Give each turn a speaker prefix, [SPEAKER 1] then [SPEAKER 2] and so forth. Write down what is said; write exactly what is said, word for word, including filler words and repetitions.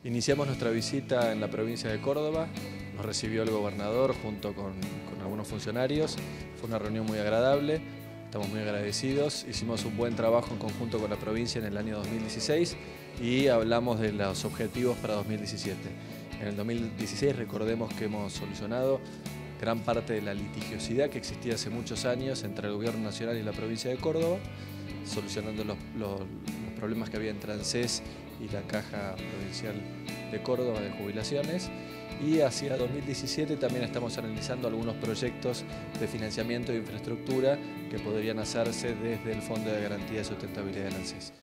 [SPEAKER 1] Iniciamos nuestra visita en la provincia de Córdoba, nos recibió el gobernador junto con, con algunos funcionarios, fue una reunión muy agradable, estamos muy agradecidos, hicimos un buen trabajo en conjunto con la provincia en el año dos mil dieciséis y hablamos de los objetivos para dos mil diecisiete. En el dos mil dieciséis recordemos que hemos solucionado gran parte de la litigiosidad que existía hace muchos años entre el gobierno nacional y la provincia de Córdoba, solucionando los, los, los problemas que había entre ANSES y la Caja Provincial de Córdoba de Jubilaciones. Y hacia dos mil diecisiete también estamos analizando algunos proyectos de financiamiento de infraestructura que podrían hacerse desde el Fondo de Garantía de Sustentabilidad del ANSES.